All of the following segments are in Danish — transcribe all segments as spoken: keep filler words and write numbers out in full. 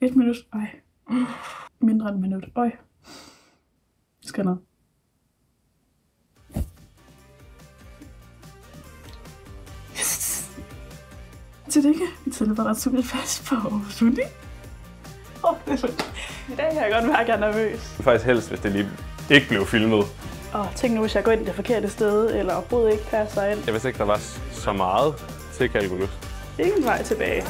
Et minut. Ej. Mindre end et minut. Øj. Skal noget. Yes. Til det ikke. Vi tænder bare super fast på Sundi. Åh, det er fedt. I dag kan jeg godt mærke, at jeg er nervøs. Faktisk helst, hvis det lige ikke blev filmet. Og tænk nu, hvis jeg går ind det forkerte sted, eller overhovedet ikke passer ind. Jeg vidste ikke, der var så meget til kalkulus. Ingen vej tilbage.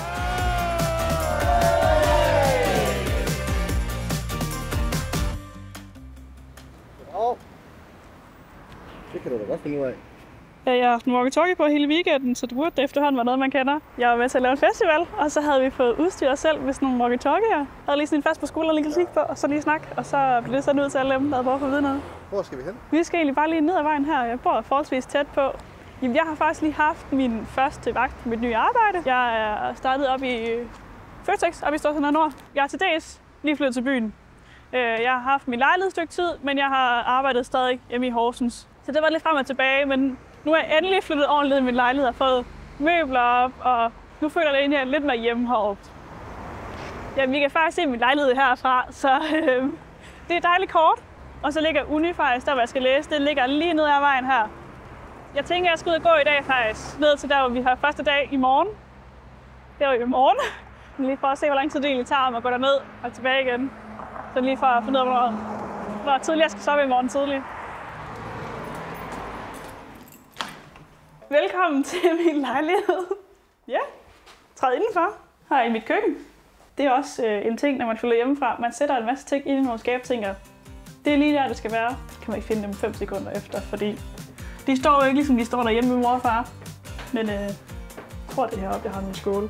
Det kan du da godt finde ud af. Jeg har haft en walkie-talkie på hele weekenden, så det burde det efterhånden være noget, man kender. Jeg var med til at lave en festival, og så havde vi fået udstyret os selv med sådan nogle walkie-talkier. Jeg havde lige sådan en fast på skolen og lige kigge på, og så lige snak, og så blev det sådan ud til alle dem, der havde behov for at vide noget. Hvor skal vi hen? Vi skal egentlig bare lige ned ad vejen her. Jeg bor forholdsvis tæt på. Jamen, jeg har faktisk lige haft min første vagt på mit nye arbejde. Jeg er startet op i Føtex, op i Storcenter Nord. Jeg er til dels lige flyttet til byen. Jeg har haft min lejlighed et stykke tid, men jeg har arbejdet stadig hjemme i Horsens. Så det var lidt frem og tilbage, men nu er jeg endelig flyttet ordentligt i min lejlighed og fået møbler op, og nu føler jeg egentlig, at jeg er lidt mere hjemme heroppe. Ja, vi kan faktisk se min lejlighed herfra, så øh, det er dejligt kort. Og så ligger Uni faktisk, der hvor jeg skal læse, det ligger lige ned ad vejen her. Jeg tænker, at jeg skal ud og gå i dag faktisk, ned til der, hvor vi har første dag i morgen. Det er jo i morgen. Lige for at se, hvor lang tid det egentlig tager om at gå derned og tilbage igen. Så lige for at finde ud af, hvor, hvor tidligt jeg skal sove i morgen tidligt. Velkommen til min lejlighed. Ja, træd indenfor. Her i mit køkken. Det er også øh, en ting, når man flytter hjemmefra. Man sætter en masse ting ind i nogle skabtænker. Det er lige der, det skal være. Så kan man ikke finde dem fem sekunder efter, fordi de står jo ikke ligesom de står derhjemme med mor og far. Men øh, jeg tror, det er heroppe, jeg har min skål.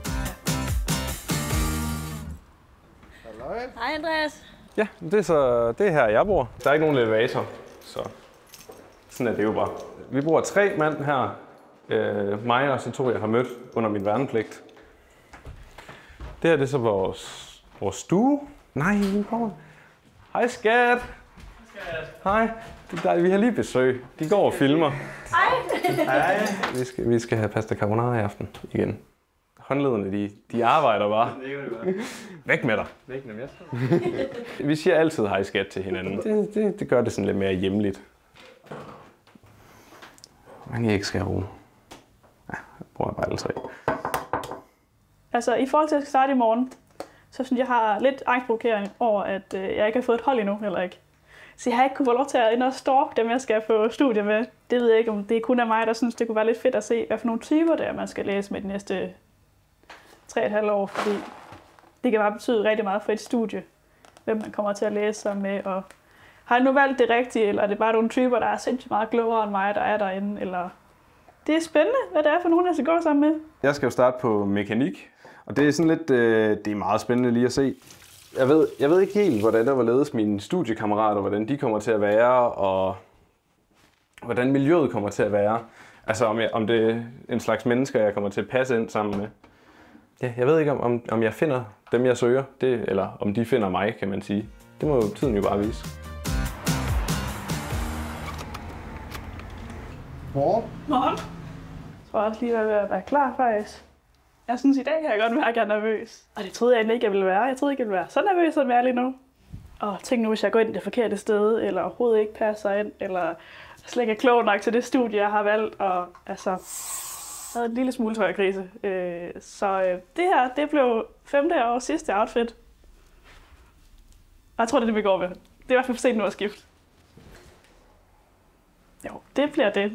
Hej Andreas. Ja, det er, så, det er her, jeg bor. Der er ikke nogen elevator, så sådan er det jo bare. Vi bor tre mand her. Øh, mig og så to, jeg har mødt under min værnepligt. Det her det er så vores, vores stue. Nej, nu kommer. Hej skat. Hej. Vi har lige besøg. De går og filmer. Hej. Hej. Vi skal, vi skal have pasta carbonara i aften igen. Håndlederne, de, de arbejder bare. Væk med dig. Væk med mig. Vi siger altid hej skat til hinanden. Det, det, det gør det sådan lidt mere hjemligt. Mange æg skal jeg bruge. Ja, jeg bruger bare alle tre. Altså, i forhold til, at jeg skal starte i morgen, så synes jeg, jeg har lidt angstprovokering over, at øh, jeg ikke har fået et hold endnu, heller ikke. Så jeg har ikke kunne få lov til at ind og stalke dem, jeg skal få studier med. Det ved jeg ikke, om det kun er mig, der synes, det kunne være lidt fedt at se, hvad for nogle typer der man skal læse med de næste tre og et halvt år, fordi det kan bare betyde rigtig meget for et studie, hvem man kommer til at læse sig med. Og har jeg nu valgt det rigtige, eller er det bare nogle typer, der er sindssygt meget klogere end mig, der er derinde, eller... Det er spændende, hvad det er for nogen, jeg skal gå sammen med. Jeg skal jo starte på mekanik, og det er sådan lidt, øh, det er meget spændende lige at se. Jeg ved, jeg ved ikke helt, hvordan der var ledes mine studiekammerater, hvordan de kommer til at være, og hvordan miljøet kommer til at være. Altså om, jeg, om det er en slags mennesker, jeg kommer til at passe ind sammen med. Ja, jeg ved ikke, om, om jeg finder dem, jeg søger, det, eller om de finder mig, kan man sige. Det må jo tiden jo bare vise. Morgen. Morgen. Jeg tror også lige, at jeg er ved at være klar, faktisk. Jeg synes, i dag kan jeg godt mærke, at jeg er nervøs. Og det troede jeg egentlig ikke, jeg ville være. Jeg troede ikke, jeg ville være så nervøs, som jeg er lige nu. Og tænk nu, hvis jeg går ind det forkerte sted, eller overhovedet ikke passer ind, eller slet ikke er klog nok til det studie, jeg har valgt. Og altså, jeg havde en lille smule tøjerkrise. Så det her, det blev femte og sidste outfit. Og jeg tror, det er det, vi går med. Det er i hvert fald for sent nu at skifte. Jo, det bliver det.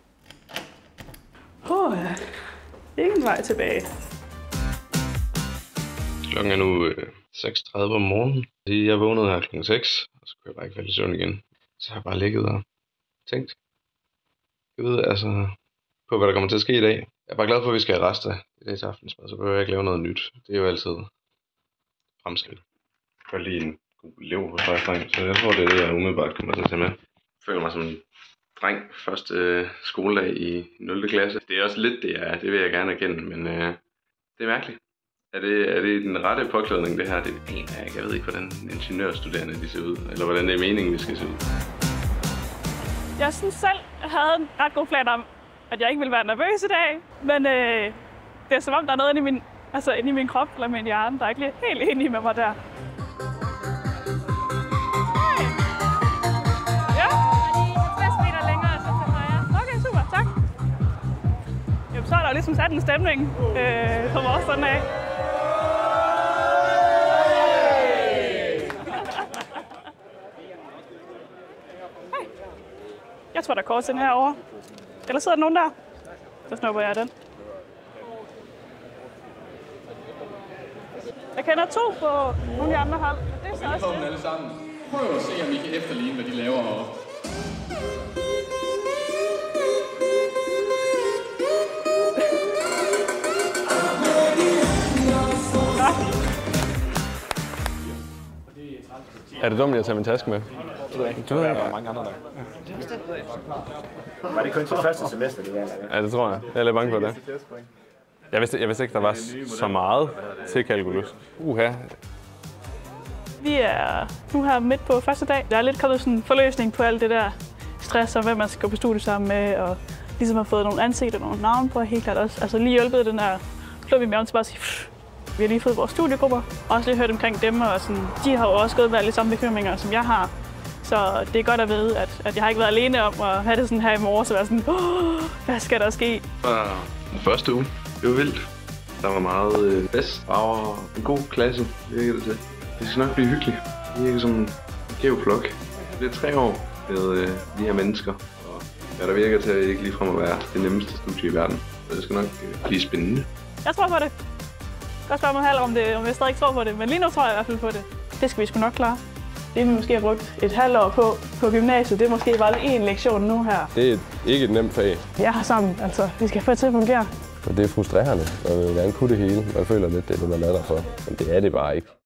Åh, oh, ja. Ingen vej tilbage. Klokken er nu øh, seks tredive om morgenen. Jeg vågnede her klokken seks, og så kunne jeg bare ikke falde i søvn igen. Så har jeg bare ligget og tænkt. Jeg ved altså på, hvad der kommer til at ske i dag. Jeg er bare glad for, at vi skal have rester i dag til aftensmad, så behøver jeg ikke lave noget nyt. Det er jo altid fremskridt. Jeg kan lige en god leverpostejsdreng, så jeg tror, det er det, jeg umiddelbart kommer til at tage med. Jeg føler mig som en dreng første øh, skoledag i nul klasse. Det er også lidt det, jeg er. Det vil jeg gerne erkende, men øh, det er mærkeligt. Er det, er det den rette påklædning, det her? Det aner jeg ikke. Jeg ved ikke, hvordan ingeniørstuderende de ser ud, eller hvordan det er meningen, vi skal se ud. Jeg synes selv, jeg havde en ret god plan om, at jeg ikke ville være nervøs i dag, men øh, det er som om, der er noget inde i min Altså inde i min krop eller min hjerne, der er ikke lige helt enig med mig der. Hej! Ja? halvtreds meter længere, så til højre. Okay, super, tak. Jamen, så er der jo ligesom sat en stemning øh, på vores sådan af. Hej. Jeg tror, der er kort til den herovre. Eller sidder der nogen der? Så snupper jeg den. Jeg kender to på nogle af de andre hold. Det er så også Velkommen alle sammen. Prøv at se, om I kan efterligne, hvad de laver herovre. Er det dumt, at jeg tager min taske med? Du ved, der er mange andre der. Var det kun til første semester, det var? Ja, det tror jeg. Jeg er lidt bange for det. Jeg vidste, jeg vidste ikke, der var så meget til kalkulus. Uha. Vi er nu her midt på første dag. Der er lidt kommet sådan en forløsning på alt det der stress, og hvem man skal gå på studie sammen med, og ligesom har fået nogle ansigter og nogle navne på, helt klart også. Altså lige hjulpet den der klub i maven til bare at sige, pff. Vi har lige fået vores studiegrupper, og også lige hørt omkring dem, og sådan, de har jo også gået med lidt samme bekymringer, som jeg har. Så det er godt at vide, at, at jeg har ikke været alene om at have det sådan her i morgen, så være sådan, oh, hvad skal der ske? Det var den første uge. Det var vildt. Der var meget øh, fest og en god klasse, virker det til. Det skal nok blive hyggeligt. Vi er som en gæv flok. Det er tre år med øh, de her mennesker, og hvad der virker til at ikke ligefrem at være det nemmeste studie i verden. Så det skal nok øh, blive spændende. Jeg tror på det. Jeg kan spørge mig halv om det, om jeg stadig ikke tror på det, men lige nu tror jeg i hvert fald på det. Det skal vi sgu nok klare. Det vi måske har brugt et halvt år på på gymnasiet, det er måske bare en lektion nu her. Det er ikke et nemt fag. Jeg har sammen, altså vi skal få det til at fungere. Og det er frustrerende, og man vil gerne kunne det hele. Man føler lidt, det er det, man er der for. Men det er det bare ikke.